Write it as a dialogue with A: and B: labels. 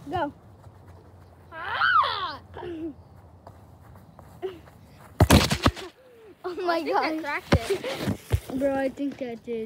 A: Go.
B: Ah!
A: Oh my
B: I think
A: god.
B: I cracked it.
A: Bro, I think that did.